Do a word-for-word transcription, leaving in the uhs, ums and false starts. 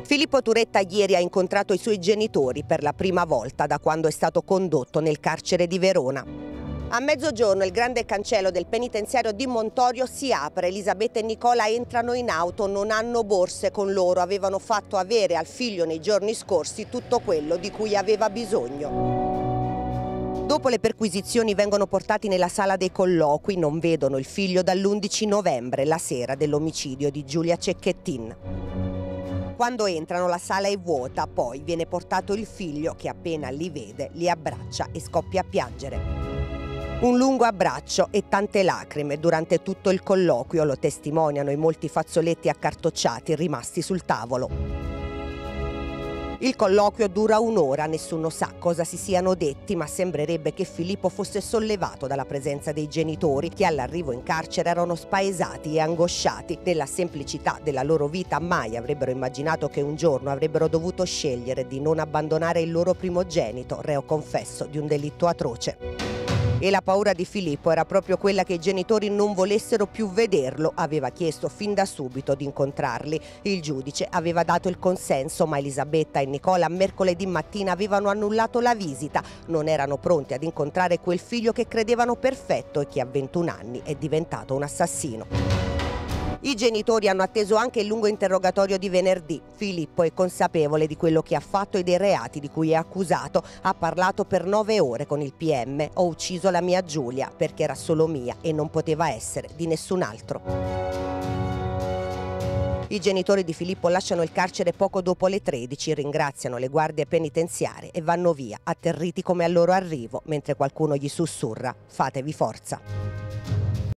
Filippo Turetta ieri ha incontrato i suoi genitori per la prima volta da quando è stato condotto nel carcere di Verona. A mezzogiorno il grande cancello del penitenziario di Montorio si apre. Elisabetta e Nicola entrano in auto, non hanno borse con loro, avevano fatto avere al figlio nei giorni scorsi tutto quello di cui aveva bisogno. Dopo le perquisizioni vengono portati nella sala dei colloqui, non vedono il figlio dall'undici novembre, la sera dell'omicidio di Giulia Cecchettin. Quando entrano la sala è vuota, poi viene portato il figlio che appena li vede li abbraccia e scoppia a piangere. Un lungo abbraccio e tante lacrime durante tutto il colloquio, lo testimoniano i molti fazzoletti accartocciati rimasti sul tavolo. Il colloquio dura un'ora, nessuno sa cosa si siano detti, ma sembrerebbe che Filippo fosse sollevato dalla presenza dei genitori che all'arrivo in carcere erano spaesati e angosciati. Nella semplicità della loro vita mai avrebbero immaginato che un giorno avrebbero dovuto scegliere di non abbandonare il loro primogenito, reo confesso di un delitto atroce. E la paura di Filippo era proprio quella che i genitori non volessero più vederlo. Aveva chiesto fin da subito di incontrarli. Il giudice aveva dato il consenso, ma Elisabetta e Nicola mercoledì mattina avevano annullato la visita. Non erano pronti ad incontrare quel figlio che credevano perfetto e che a ventuno anni è diventato un assassino. I genitori hanno atteso anche il lungo interrogatorio di venerdì. Filippo è consapevole di quello che ha fatto e dei reati di cui è accusato. Ha parlato per nove ore con il P M. Ho ucciso la mia Giulia perché era solo mia e non poteva essere di nessun altro. I genitori di Filippo lasciano il carcere poco dopo le tredici, ringraziano le guardie penitenziarie e vanno via, atterriti come al loro arrivo, mentre qualcuno gli sussurra: fatevi forza.